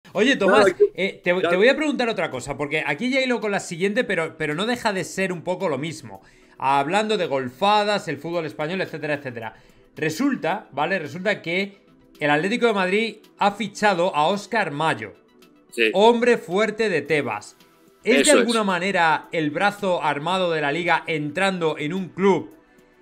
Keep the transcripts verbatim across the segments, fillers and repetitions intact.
Oye, Tomás, eh, te, te voy a preguntar otra cosa, porque aquí ya hilo con la siguiente, pero, pero no deja de ser un poco lo mismo. Hablando de golfadas, el fútbol español, etcétera, etcétera. Resulta, ¿vale? Resulta que el Atlético de Madrid ha fichado a Óscar Mayo, Sí. hombre fuerte de Tebas. ¿Es Eso de alguna es. manera el brazo armado de la liga entrando en un club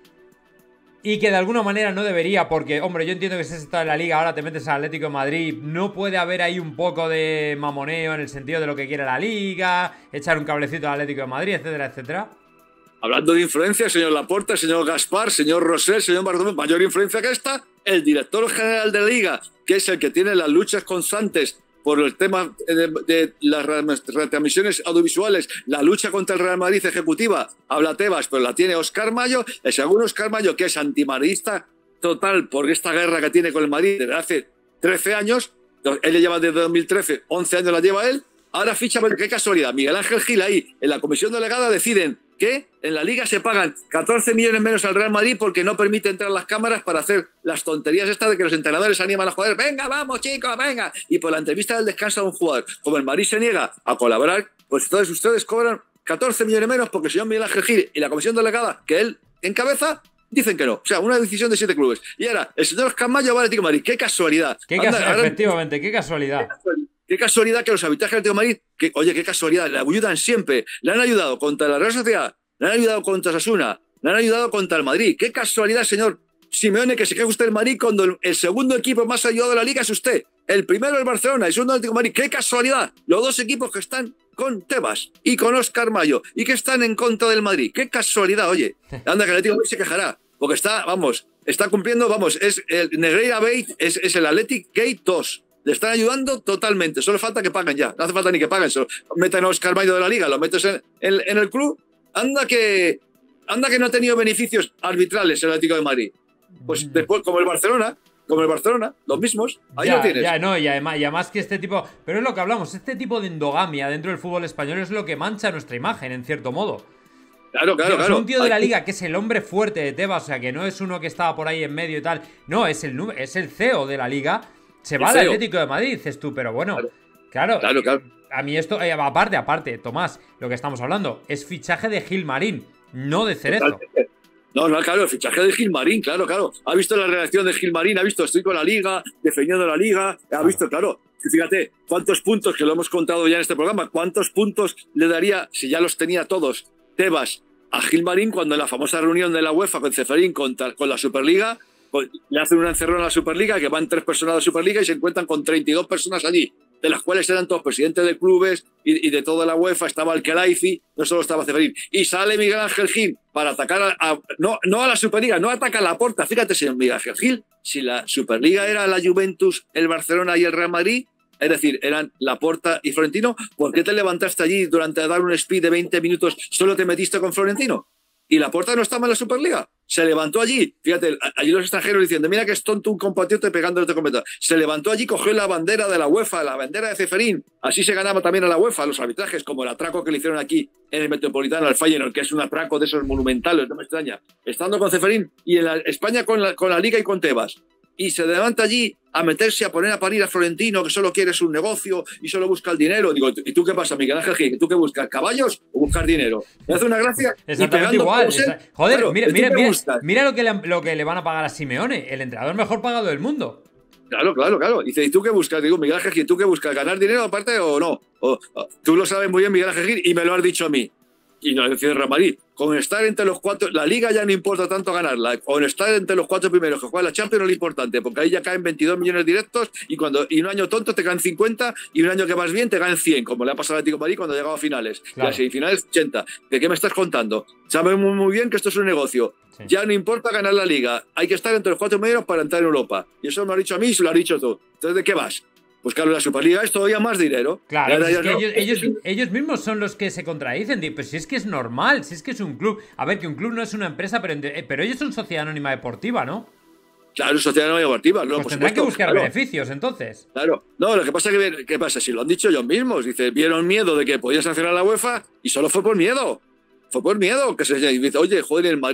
y que de alguna manera no debería? Porque, hombre, yo entiendo que si has estado en la liga, ahora te metes al Atlético de Madrid, no puede haber ahí un poco de mamoneo en el sentido de lo que quiere la liga, echar un cablecito al Atlético de Madrid, etcétera, etcétera. Hablando de influencia, señor Laporta, señor Gaspar, señor Rosell, señor Bartomeu, mayor influencia que esta, el director general de la liga, que es el que tiene las luchas constantes por el tema de, de las retransmisiones audiovisuales, la lucha contra el Real Madrid ejecutiva, habla Tebas, pero la tiene Óscar Mayo, el segundo Óscar Mayo, que es antimadridista total por esta guerra que tiene con el Madrid desde hace trece años, él le lleva desde dos mil trece, once años la lleva él, ahora ficha, pero qué casualidad, Miguel Ángel Gil ahí, en la comisión delegada deciden que en la liga se pagan catorce millones menos al Real Madrid porque no permite entrar las cámaras para hacer las tonterías estas de que los entrenadores animan a los jugadores. Venga, vamos chicos, venga. Y por la entrevista del descanso de un jugador, como el Madrid se niega a colaborar, pues entonces ustedes cobran catorce millones menos porque el señor Miguel Ángel Gil y la comisión delegada que él encabeza dicen que no. O sea, una decisión de siete clubes. Y ahora, el señor Óscar Mayo va al Atlético de Madrid. ¡Qué casualidad! Qué Anda, casu- ahora- efectivamente, qué casualidad. Qué casualidad que los arbitrajes del Atlético de Madrid, que, oye, qué casualidad, le ayudan siempre. Le han ayudado contra la Real Sociedad, le han ayudado contra Osasuna, le han ayudado contra el Madrid. Qué casualidad, señor Simeone, que se queja usted el Madrid cuando el, el segundo equipo más ayudado de la liga es usted. El primero el Barcelona, el segundo el Atlético de Madrid. Qué casualidad. Los dos equipos que están con Tebas y con Óscar Mayo y que están en contra del Madrid. Qué casualidad, oye. Anda, que el Atlético de Madrid se quejará. Porque está, vamos, está cumpliendo, vamos, es el Negreira Gate, es, es el Athletic Gate dos. Le están ayudando totalmente. Solo falta que paguen ya. No hace falta ni que paguen. Solo meten a Óscar Mayo de la liga, lo metes en, en, en el club. Anda que, anda que no ha tenido beneficios arbitrales el Atlético de Madrid. Pues después, como el Barcelona, como el Barcelona, los mismos, ahí ya, lo tienes. Ya, no, y además, y además que este tipo... Pero es lo que hablamos, este tipo de endogamia dentro del fútbol español es lo que mancha nuestra imagen, en cierto modo. Claro, claro, O sea, claro. un tío de la liga que es el hombre fuerte de Tebas, o sea, que no es uno que estaba por ahí en medio y tal. No, es el, es el C E O de la liga. Se va al C E O. Atlético de Madrid, dices tú, pero bueno, claro, Claro, claro. a mí esto, eh, aparte, aparte, Tomás, lo que estamos hablando es fichaje de Gilmarín, no de Cerezo. Totalmente. No, no, claro, el fichaje de Gilmarín, claro, claro. Ha visto la reacción de Gilmarín, ha visto, estoy con la liga, defendiendo la liga, ha visto, claro. Fíjate, cuántos puntos, que lo hemos contado ya en este programa, cuántos puntos le daría, si ya los tenía todos, Tebas a Gilmarín cuando en la famosa reunión de la UEFA con Ceferín contra, con la Superliga, con, le hacen una encerrona a la Superliga, que van tres personas a la Superliga y se encuentran con treinta y dos personas allí, de las cuales eran todos presidentes de clubes y, y de toda la UEFA, estaba el Kelaifi, no solo estaba Ceferín. Y sale Miguel Ángel Gil para atacar a, a no, no a la Superliga, no ataca a Laporta. Fíjate, señor Miguel Ángel Gil, si la Superliga era la Juventus, el Barcelona y el Real Madrid, es decir, eran Laporta y Florentino, ¿por qué te levantaste allí durante dar un speed de veinte minutos, solo te metiste con Florentino? Y Laporta no estaba en la Superliga. Se levantó allí, fíjate, allí los extranjeros diciendo, mira que es tonto un compatriota pegándole otro compatriota. Se levantó allí, cogió la bandera de la UEFA, la bandera de Ceferín. Así se ganaba también a la UEFA, los arbitrajes, como el atraco que le hicieron aquí en el Metropolitano al Feyenoord, que es un atraco de esos monumentales, no me extraña. Estando con Ceferín y en la, España con la, con la Liga y con Tebas. Y se levanta allí a meterse, a poner a parir a Florentino, que solo quiere su negocio y solo busca el dinero. Digo, ¿y tú qué pasa, Miguel Ángel Gil? ¿Tú qué buscas, caballos o buscar dinero? Me hace una gracia. Exactamente igual. Esa... Joder, claro, mira, mira, mira, buscas? mira lo, que le, lo que le van a pagar a Simeone, el entrenador mejor pagado del mundo. Claro, claro, claro. Dice, ¿y tú qué buscas? Digo, Miguel Ángel Gil, ¿tú qué buscas? ¿Ganar dinero aparte o no? O, o, tú lo sabes muy bien, Miguel Ángel Gil, y me lo has dicho a mí. Y no decía Real Madrid. Con estar entre los cuatro, la liga ya no importa tanto ganarla. Con estar entre los cuatro primeros que juegan la Champions no es lo importante, porque ahí ya caen veintidós millones directos y cuando y un año tonto te caen cincuenta y un año que vas bien te caen cien, como le ha pasado al Atlético de Madrid cuando ha llegado a finales. Claro. Y a semifinales ochenta. ¿De qué me estás contando? Sabemos muy bien que esto es un negocio. Sí. Ya no importa ganar la liga. Hay que estar entre los cuatro primeros para entrar en Europa. Y eso me lo has dicho a mí y se lo has dicho tú. Entonces, ¿de qué vas? Pues claro, la Superliga es todavía más dinero. Claro, pues es que no. ellos, ellos, ellos mismos son los que se contradicen. Pues si es que es normal, si es que es un club. A ver, que un club no es una empresa, pero, pero ellos son sociedad anónima deportiva, ¿no? Claro, sociedad anónima deportiva. No, pues por tendrán supuesto, que buscar claro. beneficios, entonces. Claro. No, lo que pasa es que, ¿qué pasa? Si lo han dicho ellos mismos. Dice, vieron miedo de que podía sancionar a la UEFA y solo fue por miedo. Fue por miedo. Que se dice, oye, joder, el Madrid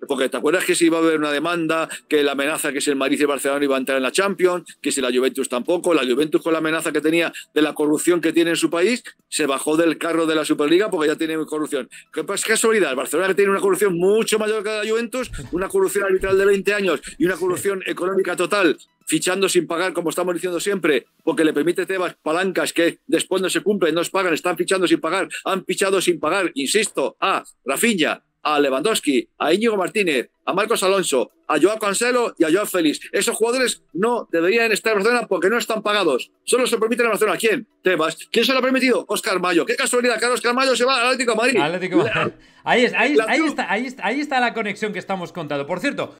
porque te acuerdas que si iba a haber una demanda, que la amenaza que si el Madrid y el Barcelona iba a entrar en la Champions, que si la Juventus tampoco, la Juventus con la amenaza que tenía de la corrupción que tiene en su país, se bajó del carro de la Superliga porque ya tiene corrupción. ¿Qué pasa? Casualidad, el Barcelona que tiene una corrupción mucho mayor que la Juventus, una corrupción arbitral de veinte años y una corrupción económica total, fichando sin pagar, como estamos diciendo siempre, porque le permite Tebas palancas que después no se cumplen, no se pagan, están fichando sin pagar, han fichado sin pagar, insisto, a Rafinha, a Lewandowski, a Íñigo Martínez, a Marcos Alonso, a Joao Cancelo y a Joao Félix. Esos jugadores no deberían estar en Barcelona porque no están pagados. Solo se permiten en Barcelona. ¿Quién? Tebas. ¿Quién se lo ha permitido? Óscar Mayo. Qué casualidad que Óscar Mayo se va al Atlético de Madrid. Atlético de Madrid. Ahí, es, ahí, ahí, está, ahí, está, ahí está la conexión que estamos contando. Por cierto,